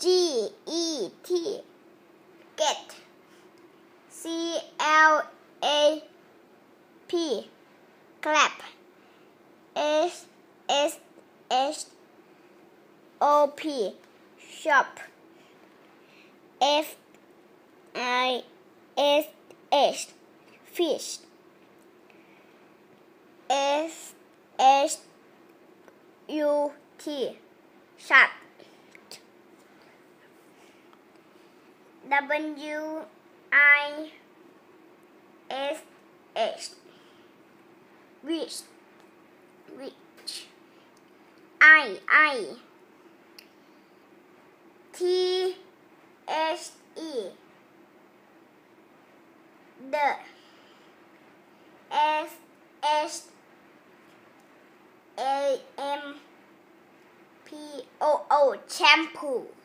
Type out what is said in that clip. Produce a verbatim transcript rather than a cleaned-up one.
G E T get C L A P clap S S H O P shop F I S H fish S H U T shut W I S H wish which I I T H E the S H A M P O O shampoo